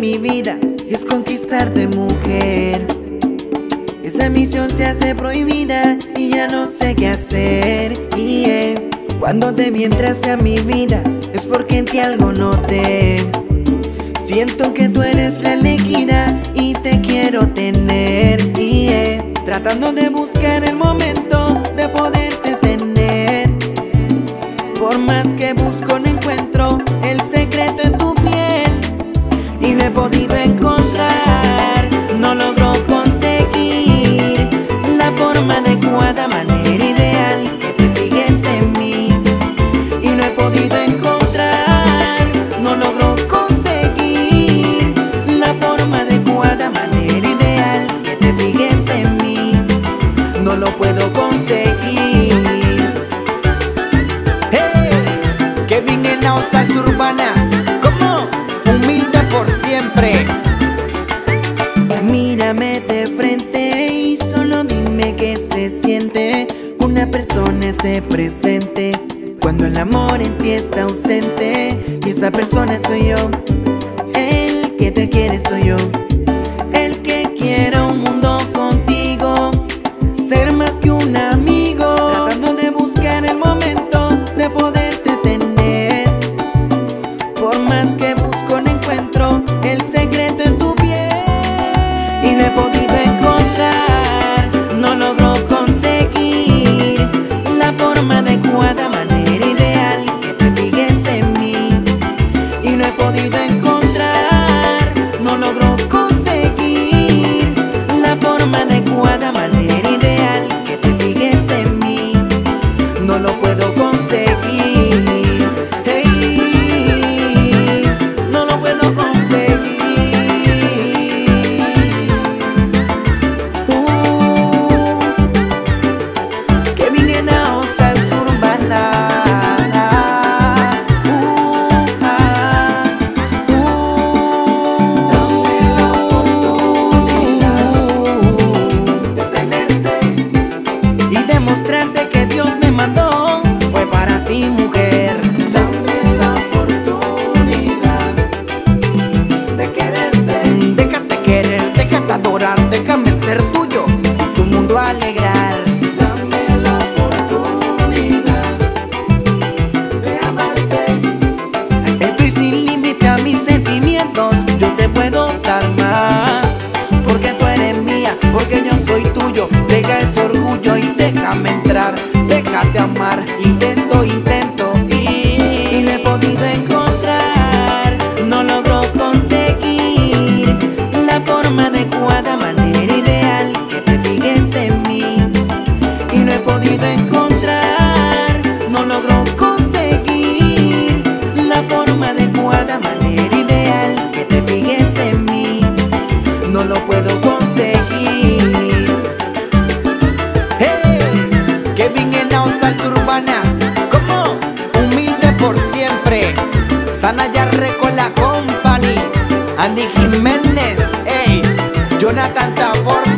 mi vida es conquistarte, mujer. Esa misión se hace prohibida y ya no sé qué hacer. Cuando te vi entraste a mi vida es porque en ti algo noté. Siento que tú eres la elegida y te quiero tener. Tratando de buscar el momento de poderte tener. Por más que busco no encuentro el secreto en tu piel y no he podido encontrar, no logro conseguir la forma adecuada, manera ideal que te fijes en mí. Y no he podido encontrar, no logro conseguir la forma adecuada, manera ideal que te fijes en mí. No lo puedo conseguir. Kevin en la salsa urbana, como humilde por siempre. Mírame de frente y solo dime qué se siente. Una persona esté presente cuando el amor en ti está ausente. Y esa persona soy yo, el que te quiere soy yo, el que quiere un mundo contigo, ser más que un amigo. Tratando de buscar el momento de poderte tener. Por más que busco no encuentro el secreto en tu piel y no he podido encontrar, no logro conseguir la forma adecuada, manera ideal que te fijes en mí. Y no he podido encontrar, no logro conseguir la forma adecuada, manera ideal que te fijes en mí. No lo puedo conseguir. No lo puedo conseguir. Kevin en la salsa urbana. Dame la oportunidad de tenerte y demostrarte que Dios me mandó fue para ti, mujer. Dame la oportunidad de quererte. Déjate querer, déjate adorar, déjame ser tuyo y tu mundo alegrar. Dame la oportunidad de amarte. Estoy sin límite a mis sentimientos, yo te puedo dar más. Porque tú eres mía, porque yo soy tuyo. Deja ese orgullo y déjame entrar. Déjate amar, intento y no he podido encontrar, no logro conseguir la forma adecuada, manera ideal que te fijes en mí. Y no he podido encontrar, no logro conseguir la forma adecuada, manera ideal que te fijes en mí. No lo puedo conseguir. Kevin en la salsa urbana, como humilde por siempre. Sanaya Recola Company, Andy Jiménez, Jonathan Tabor.